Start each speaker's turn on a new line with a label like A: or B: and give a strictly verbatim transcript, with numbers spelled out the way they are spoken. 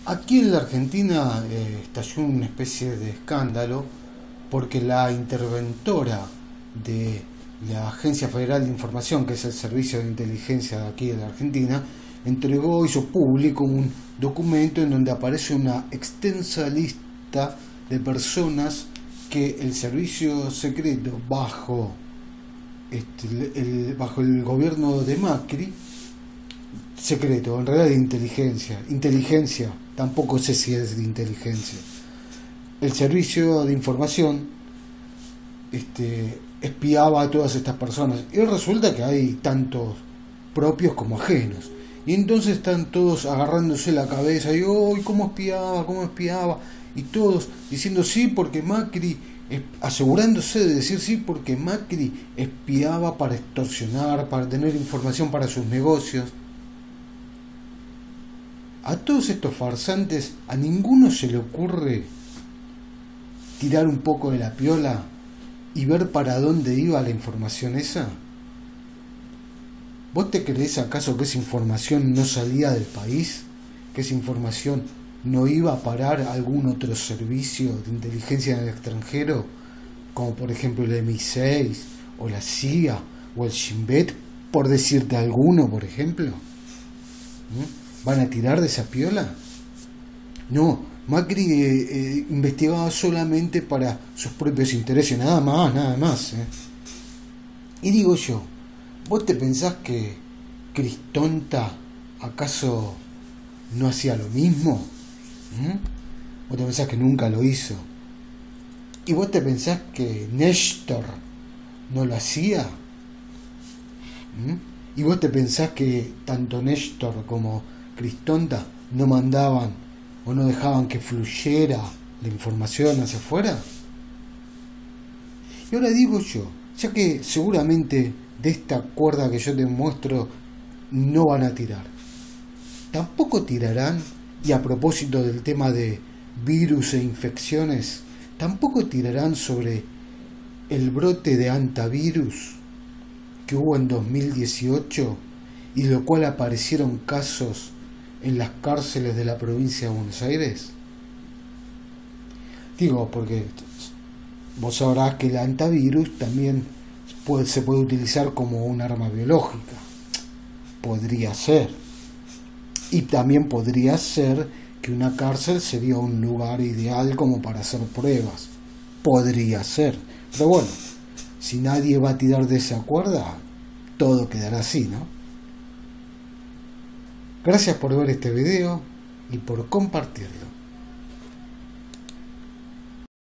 A: Aquí en la Argentina eh, estalló una especie de escándalo porque la interventora de la Agencia Federal de Información, que es el servicio de inteligencia de aquí de la Argentina, entregó, hizo público un documento en donde aparece una extensa lista de personas que el servicio secreto bajo, este, el, bajo el gobierno de Macri, secreto, en realidad de inteligencia, inteligencia, tampoco sé si es de inteligencia, el servicio de información este, espiaba a todas estas personas, y resulta que hay tantos propios como ajenos, y entonces están todos agarrándose la cabeza y ¡ay, cómo espiaba, cómo espiaba! Y todos diciendo sí porque Macri, asegurándose de decir sí porque Macri espiaba para extorsionar, para tener información para sus negocios. A todos estos farsantes, a ninguno se le ocurre tirar un poco de la piola y ver para dónde iba la información esa. ¿Vos te creés acaso que esa información no salía del país? ¿Que esa información no iba a parar a algún otro servicio de inteligencia en el extranjero? Como por ejemplo el M I seis, o la C I A, o el Shin Bet, por decirte alguno, por ejemplo. ¿Mm? ¿Van a tirar de esa piola? No, Macri eh, eh, investigaba solamente para sus propios intereses, nada más, nada más. ¿eh? Y digo yo, ¿vos te pensás que Cristonta acaso no hacía lo mismo? ¿Mm? ¿Vos te pensás que nunca lo hizo? ¿Y vos te pensás que Néstor no lo hacía? ¿Mm? ¿Y vos te pensás que tanto Néstor como Cristonta no mandaban o no dejaban que fluyera la información hacia afuera? Y ahora digo yo, ya que seguramente de esta cuerda que yo te muestro no van a tirar, tampoco tirarán, y a propósito del tema de virus e infecciones, tampoco tirarán sobre el brote de hantavirus que hubo en dos mil dieciocho y de lo cual aparecieron casos en las cárceles de la provincia de Buenos Aires. Digo, porque vos sabrás que el hantavirus también puede, se puede utilizar como un arma biológica. Podría ser. Y también podría ser que una cárcel sería un lugar ideal como para hacer pruebas. Podría ser. Pero bueno, si nadie va a tirar de esa cuerda, todo quedará así, ¿no? Gracias por ver este video y por compartirlo.